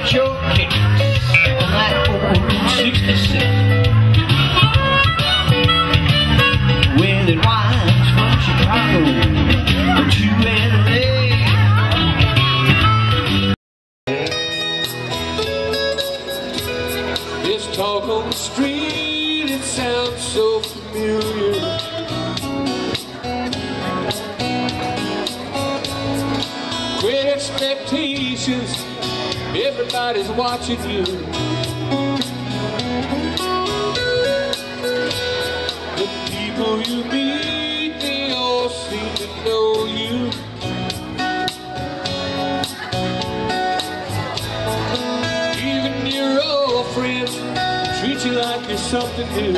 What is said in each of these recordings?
your kicks on that old 66 when it winds from Chicago to LA. This talk on the street, it sounds so familiar. Great expectations, everybody's watching you. The people you meet, they all seem to know you. Even your old friends treat you like you're something new.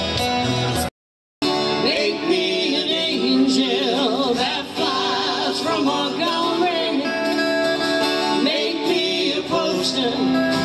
Make me an angel that flies from Montgomery. Make me a poster